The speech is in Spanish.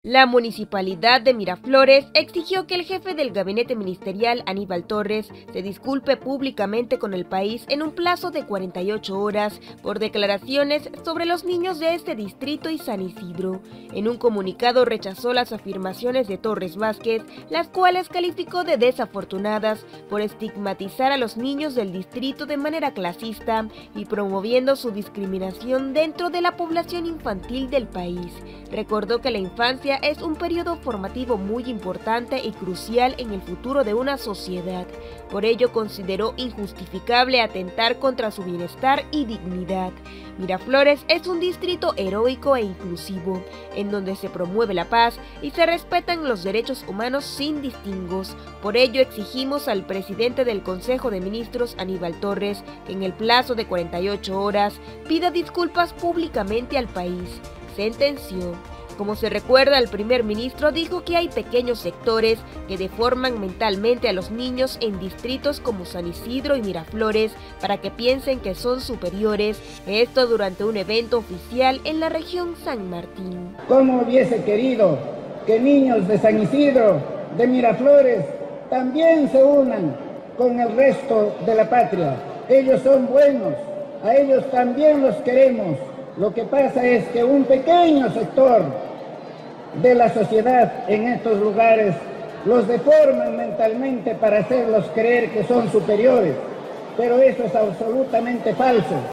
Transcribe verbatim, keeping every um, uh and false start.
La municipalidad de Miraflores exigió que el jefe del gabinete ministerial, Aníbal Torres, se disculpe públicamente con el país en un plazo de cuarenta y ocho horas por declaraciones sobre los niños de este distrito y San Isidro. En un comunicado rechazó las afirmaciones de Torres Vázquez, las cuales calificó de desafortunadas por estigmatizar a los niños del distrito de manera clasista y promoviendo su discriminación dentro de la población infantil del país. Recordó que la infancia es un periodo formativo muy importante y crucial en el futuro de una sociedad. Por ello consideró injustificable atentar contra su bienestar y dignidad. Miraflores es un distrito heroico e inclusivo, en donde se promueve la paz y se respetan los derechos humanos sin distingos. Por ello exigimos al presidente del Consejo de Ministros, Aníbal Torres, que en el plazo de cuarenta y ocho horas pida disculpas públicamente al país, sentenció. Como se recuerda, el primer ministro dijo que hay pequeños sectores que deforman mentalmente a los niños en distritos como San Isidro y Miraflores para que piensen que son superiores, esto durante un evento oficial en la región San Martín. ¿Cómo hubiese querido que niños de San Isidro, de Miraflores, también se unan con el resto de la patria? Ellos son buenos, a ellos también los queremos. Lo que pasa es que un pequeño sector de la sociedad en estos lugares los deforman mentalmente para hacerlos creer que son superiores, pero eso es absolutamente falso.